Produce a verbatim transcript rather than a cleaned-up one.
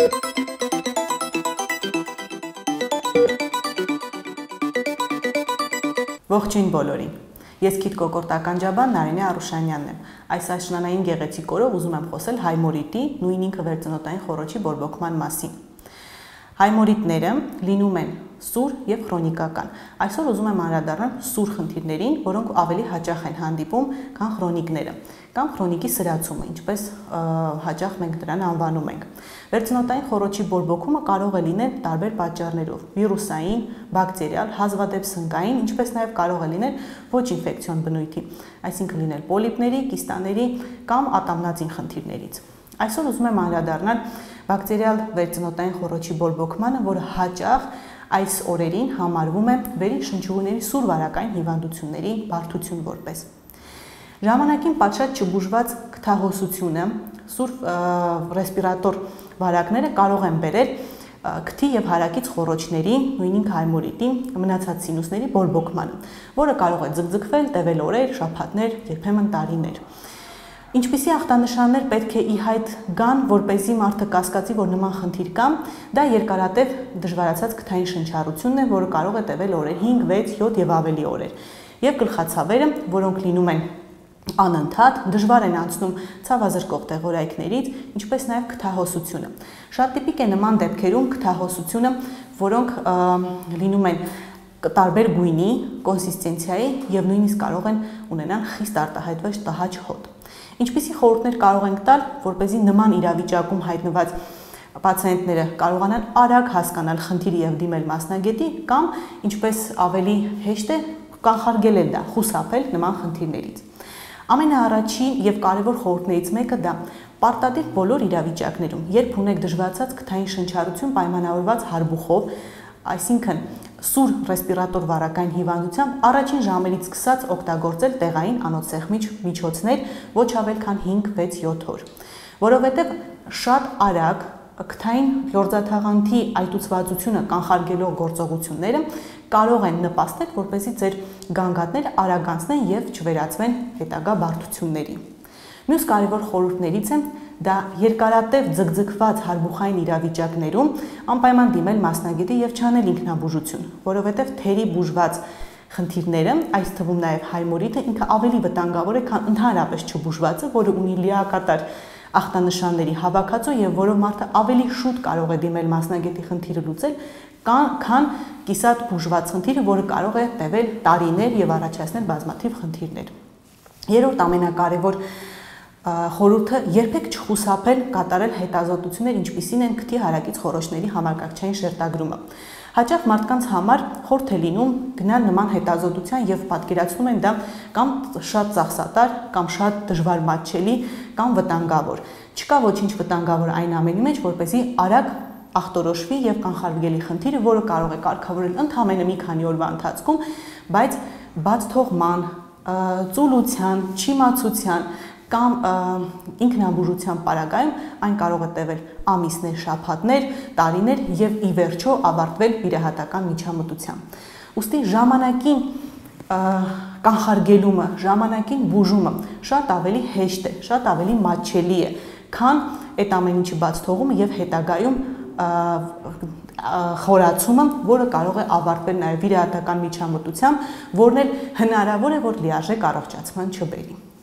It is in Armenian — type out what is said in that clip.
Ողջույն բոլորին։ Ես Քիթ կոկորտական ջաբան Նարինե Արուշանյանն եմ։ Այս աշնանային գեղեցիկ օրով ուզում եմ խոսել հայմորիտի, նույն ինքը վերծնոտային խոռոչի բորբոքման մասին։ Հայմորիտները լինում են սուր եւ քրոնիկական։ Այսօր ուզում եմ անդրադառնալ սուր խնդիրներին, որոնք ավելի հաճախ են հանդիպում, քան քրոնիկները, կամ քրոնիկի սրացումը, ինչպես հաճախ մենք դրան անվանում ենք։ Վերծնոտային խոռոչի բորբոքումը կարող է լինել տարբեր պատճառներով՝ վիրուսային, բակտերիալ, հազվադեպ սնկային, ինչպես նաև կարող է լինել ոչ ինֆեկցիոն բնույթի, այսինքն լինել պոլիպների, կիստաների կամ ատամնածին խնդիրներից։ Այսօր ուզում եմ անդրադառնալ բակտերիալ վերծնոտային խոռոչի բորբոքմանը, որը հաճախ այս օրերին համարվում է վերին շնչուղիների սուր վարակային հիվանդությունների բարդություն որպես։ Ժամանակին պատշաճ չբուժված քթահոսությունը, սուր ռեսպիրատոր վարակները կարող են բերել քթի եւ հարակից խոռոչների, նույնիսկ հայմորիտի, մնացած սինուսների բորբոքմանը, որը կարող է ձգձգվել, տևել օրեր, շաբաթներ, երբեմն տարիներ։ Ինչպիսի ախտանշաններ պետք է ի հայտ գան, որպեսզի մարդը կասկածի, որ նման խնդիր կա, դա երկարատև դժվարացած քթային շնչառությունն է, որը կարող է տևել օրեր հինգ, վեց, յոթ եւ ավելի օրեր։ Եվ գլխացավերը, որոնք լինում են անընդհատ, դժվար են անցնում ցավազրկող տեղորայքներից, ինչպես նաև քթահոսությունը։ Շատ տիպիկ է նման դեպքերում քթահոսությունը, որոնք լինում են տարբեր գույնի, կոնսիստենցիայի եւ նույնիսկ կարող են ունենալ խիստ արտահայտված տհաճ հոտ։ Ինչպիսի խորհուրդներ կարող ենք տալ, որպեսզի նման իրավիճակում հայտնված պացիենտները կարողանան արագ հասկանալ խնդիրը եւ դիմել մասնագետի, կամ ինչպես ավելի հեշտ է կանխարգելել դա, խուսափել նման խնդիրներից։ Ամենաառաջին եւ կարևոր խորհուրդներից մեկը դա պարտադիր բոլոր իրավիճակներում, երբ ունեք դժվարացած քթային շնչառություն պայմանավորված հարբուխով, այսինքն սուր ռեսպիրատոր վարակային հիվանդությամբ, առաջին ժամերից սկսած օգտագործել տեղային անոթսեղմիչ միջոցներ ոչ ավել քան հինգ, վեց, յոթ օր, որովհետև շատ արագ քթային լորձաթաղանթի այտուցվածությունը կանխարգելող գործողությունները կարող են նպաստել, որպեսզի ձեր գանգատները արագանցնեն եւ չվերածվեն հետագա բարդությունների։ Մյուս կարևոր խորհուրդներից է դա երկարատև ձգձգված հարբուխային իրավիճակներում անպայման դիմել մասնագետի եւ չանել ինքնաբուժություն, որովհետեւ թերի բուժված խնդիրները, այս թվում նաեւ հայմորիտը, ինքը ավելի վտանգավոր է, քան ընդհանրապես չբուժվածը, որը ունի լիակատար ախտանշանների հավաքածու եւ որով մարդը ավելի շուտ կարող է դիմել մասնագետի խնդիրը լուծել, քան կիսատ բուժված խնդիրը, որը կարող է տևել տարիներ եւ առաջացնել բազմաթիվ խնդիրներ։ Երրորդ ամենակարևոր խորհուրդը երբեք չխուսափել կատարել հետազոտություններ, ինչպիսին են քթի հարակից խոռոչների համակարգչային շերտագրումը։ Հաճախ մարդկանց համար խորհուրդ է լինում գնալ նման հետազոտության եւ պատկերացնում են դա կամ շատ ծախսատար, կամ շատ դժվար մատչելի, կամ վտանգավոր։ Չկա ոչինչ վտանգավոր այն ամենի մեջ, որպեսզի արագ ախտորոշվի եւ կանխարգելի խնդիրը, որը կարող է կարգավորել ընդհանրապես մի քանի օրվա ընթացքում, բայց բաց թողման, ծուլության, չիմացության կամ ինքնաբուժության պարագայում այն կարող է տևել ամիսներ, շաբաթներ, տարիներ եւ ի վերջո ավարտվել վիրահատական միջամտությամբ։ Ուստի ժամանակին կանխարգելումը, ժամանակին բուժումը շատ ավելի հեշտ է, շատ ավելի մատչելի է, քան այդ ամեն ինչի բաց թողումը եւ հետագայում խորացումը, որը կարող է ավարտվել նաեւ վիրահատական միջամտությամբ, որն էլ հնարավոր է, որ լիարժեք առողջացման չբերի։